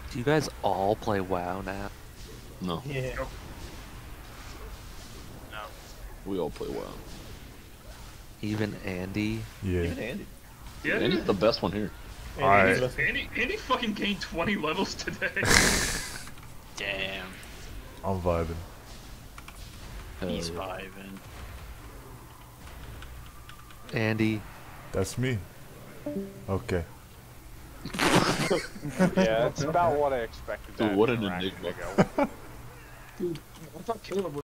Do you guys all play WoW now? No, Yeah. Nope. No. we all play WoW. Even Andy? Yeah. Even Andy. Yeah, Andy's the best one here. Andy's Alright. the best. Andy fucking gained 20 levels today. Damn, I'm vibing. he's Yeah. vibing. Andy? That's me. Okay. Yeah, that's about what I expected. Dude, that what an interaction enigma. to go. Dude, I thought Caleb was